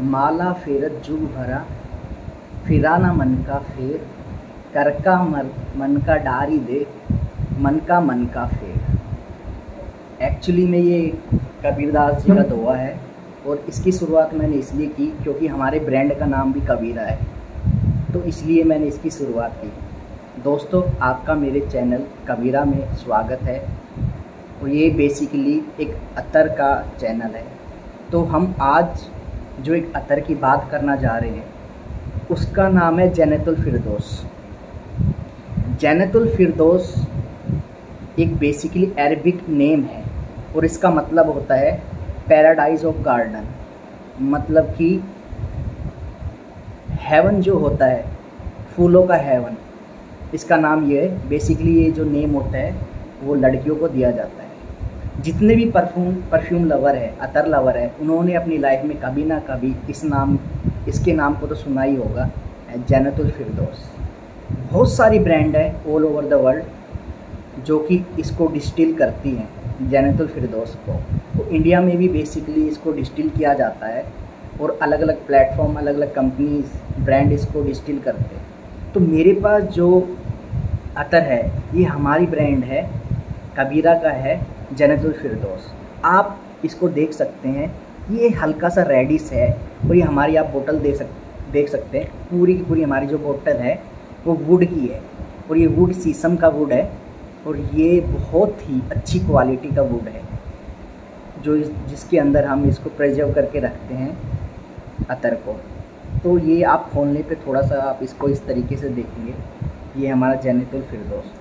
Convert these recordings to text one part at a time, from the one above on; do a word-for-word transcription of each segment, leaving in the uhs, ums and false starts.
माला फेरत जुग भरा, फिराना मन का फेर, कर का मर मन का डारी दे, मन का मन का फेर। एक्चुअली में ये कबीरदास जी का दोहा है और इसकी शुरुआत मैंने इसलिए की क्योंकि हमारे ब्रांड का नाम भी कबीरा है, तो इसलिए मैंने इसकी शुरुआत की। दोस्तों, आपका मेरे चैनल कबीरा में स्वागत है और ये बेसिकली एक अतर का चैनल है। तो हम आज जो एक अतर की बात करना जा रहे हैं उसका नाम है जन्नतुल फिरदौस। जन्नतुल फिरदौस एक बेसिकली अरबिक नेम है और इसका मतलब होता है पैराडाइज ऑफ गार्डन, मतलब कि हेवन जो होता है, फूलों का हेवन, इसका नाम ये है। बेसिकली ये जो नेम होता है वो लड़कियों को दिया जाता है। जितने भी परफ्यूम परफ्यूम लवर है, अतर लवर है, उन्होंने अपनी लाइफ में कभी ना कभी इस नाम इसके नाम को तो सुना ही होगा, जन्नतुल फिरदौस। बहुत सारी ब्रांड है ऑल ओवर द वर्ल्ड जो कि इसको डिस्टिल करती हैं जन्नतुल फिरदौस को। तो इंडिया में भी बेसिकली इसको डिस्टिल किया जाता है और अलग अलग प्लेटफॉर्म, अलग अलग कंपनीज, ब्रांड इसको डिस्टिल करते हैं। तो मेरे पास जो अतर है ये हमारी ब्रांड है, कबीरा का है, जन्नतुल फिरदौस। आप इसको देख सकते हैं, ये हल्का सा रेडिश है और ये हमारी आप बोतल दे सक देख सकते हैं। पूरी की पूरी हमारी जो बोतल है वो वुड की है और ये वुड शीशम का वुड है और ये बहुत ही अच्छी क्वालिटी का वुड है जो इस, जिसके अंदर हम इसको प्रिजर्व करके रखते हैं अतर को। तो ये आप खोलने पे थोड़ा सा आप इसको इस तरीके से देखेंगे, ये हमारा जन्नतुल फिरदौस।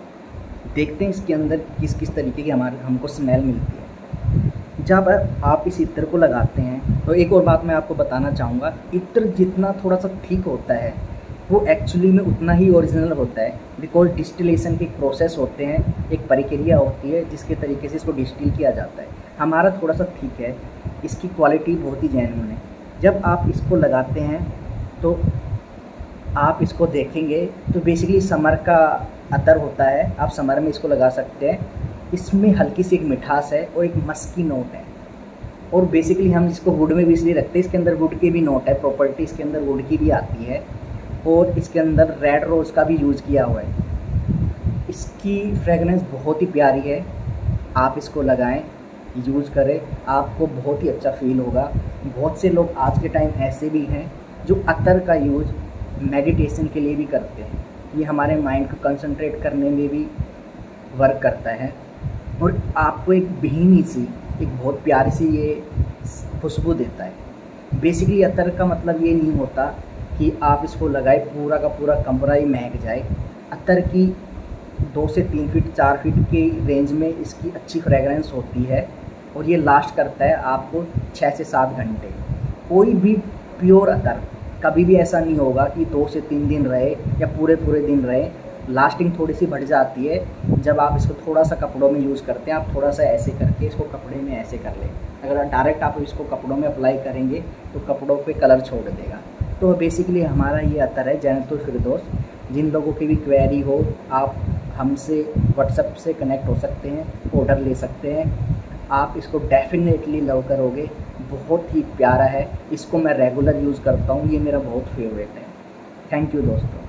देखते हैं इसके अंदर किस किस तरीके की हमारे हमको स्मेल मिलती है जब आप इस इत्र को लगाते हैं। तो एक और बात मैं आपको बताना चाहूँगा, इत्र जितना थोड़ा सा ठीक होता है वो एक्चुअली में उतना ही ओरिजिनल होता है, बिकॉज डिस्टिलेशन के प्रोसेस होते हैं, एक प्रक्रिया होती है जिसके तरीके से इसको डिस्टिल किया जाता है। हमारा थोड़ा सा ठीक है, इसकी क्वालिटी बहुत ही जेन्युइन है। जब आप इसको लगाते हैं तो आप इसको देखेंगे तो बेसिकली समर का अतर होता है, आप समर में इसको लगा सकते हैं। इसमें हल्की सी एक मिठास है और एक मस्की नोट है और बेसिकली हम इसको वुड में भी इसलिए रखते हैं, इसके अंदर वुड के भी नोट है, प्रॉपर्टी इसके अंदर वुड की भी आती है और इसके अंदर रेड रोज़ का भी यूज़ किया हुआ है। इसकी फ्रेगरेंस बहुत ही प्यारी है, आप इसको लगाएं, यूज़ करें, आपको बहुत ही अच्छा फील होगा। बहुत से लोग आज के टाइम ऐसे भी हैं जो अतर का यूज़ मेडिटेशन के लिए भी करते हैं। ये हमारे माइंड को कंसंट्रेट करने में भी वर्क करता है और आपको एक भीनी सी, एक बहुत प्यारी सी ये खुशबू देता है। बेसिकली अतर का मतलब ये नहीं होता कि आप इसको लगाए पूरा का पूरा कमरा ही महक जाए। अतर की दो से तीन फीट चार फीट की रेंज में इसकी अच्छी फ्रेगरेंस होती है और ये लास्ट करता है आपको छः से सात घंटे। कोई भी प्योर अतर कभी भी ऐसा नहीं होगा कि दो से तीन दिन रहे या पूरे पूरे दिन रहे। लास्टिंग थोड़ी सी बढ़ जाती है जब आप इसको थोड़ा सा कपड़ों में यूज़ करते हैं। आप थोड़ा सा ऐसे करके इसको कपड़े में ऐसे कर लें, अगर डायरेक्ट आप इसको कपड़ों में अप्लाई करेंगे तो कपड़ों पे कलर छोड़ देगा। तो बेसिकली हमारा ये अतर है जन्नतुल फिरदौस। जिन लोगों की भी क्वेरी हो आप हमसे व्हाट्सएप से कनेक्ट हो सकते हैं, ऑर्डर ले सकते हैं। आप इसको डेफिनेटली लव करोगे, बहुत ही प्यारा है। इसको मैं रेगुलर यूज़ करता हूँ, ये मेरा बहुत फेवरेट है। थैंक यू दोस्तों।